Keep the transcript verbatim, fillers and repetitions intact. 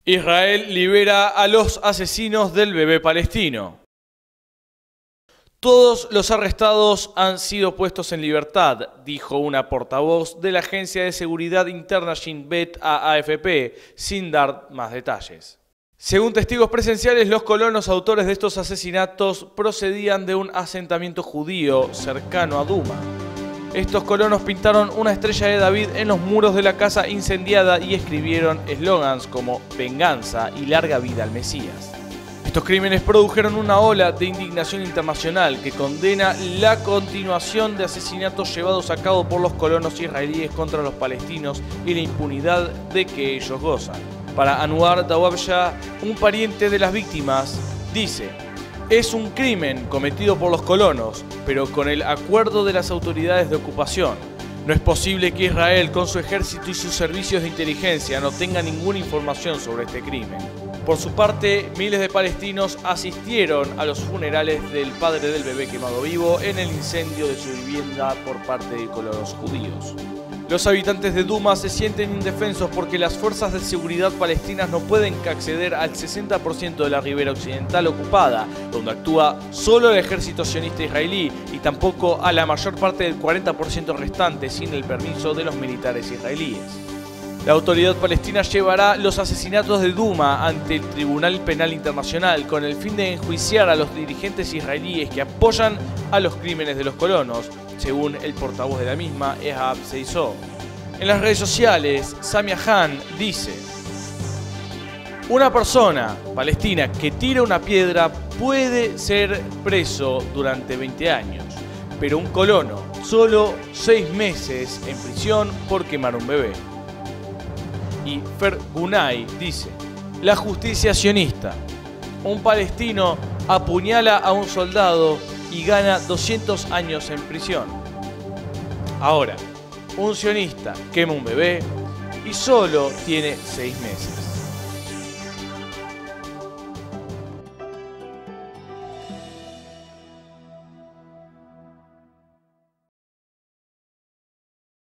Israel libera a los asesinos del bebé palestino. Todos los arrestados han sido puestos en libertad, dijo una portavoz de la Agencia de Seguridad Interna Shin Bet a A F P, sin dar más detalles. Según testigos presenciales, los colonos autores de estos asesinatos procedían de un asentamiento judío cercano a Duma. Estos colonos pintaron una estrella de David en los muros de la casa incendiada y escribieron eslogans como venganza y larga vida al Mesías. Estos crímenes produjeron una ola de indignación internacional que condena la continuación de asesinatos llevados a cabo por los colonos israelíes contra los palestinos y la impunidad de que ellos gozan. Para Anwar Dawabsha, un pariente de las víctimas, dice: es un crimen cometido por los colonos, pero con el acuerdo de las autoridades de ocupación. No es posible que Israel, con su ejército y sus servicios de inteligencia, no tenga ninguna información sobre este crimen. Por su parte, miles de palestinos asistieron a los funerales del padre del bebé quemado vivo en el incendio de su vivienda por parte de colonos judíos. Los habitantes de Duma se sienten indefensos porque las fuerzas de seguridad palestinas no pueden acceder al sesenta por ciento de la ribera occidental ocupada, donde actúa solo el ejército sionista israelí, y tampoco a la mayor parte del cuarenta por ciento restante sin el permiso de los militares israelíes. La autoridad palestina llevará los asesinatos de Duma ante el Tribunal Penal Internacional con el fin de enjuiciar a los dirigentes israelíes que apoyan a los crímenes de los colonos, según el portavoz de la misma, Ehab Seizó. En las redes sociales, Samia Han dice: una persona palestina que tira una piedra puede ser preso durante veinte años, pero un colono solo seis meses en prisión por quemar un bebé. Y Fer Gunay dice: la justicia sionista. Un palestino apuñala a un soldado y gana doscientos años en prisión. Ahora, un sionista quema un bebé y solo tiene seis meses.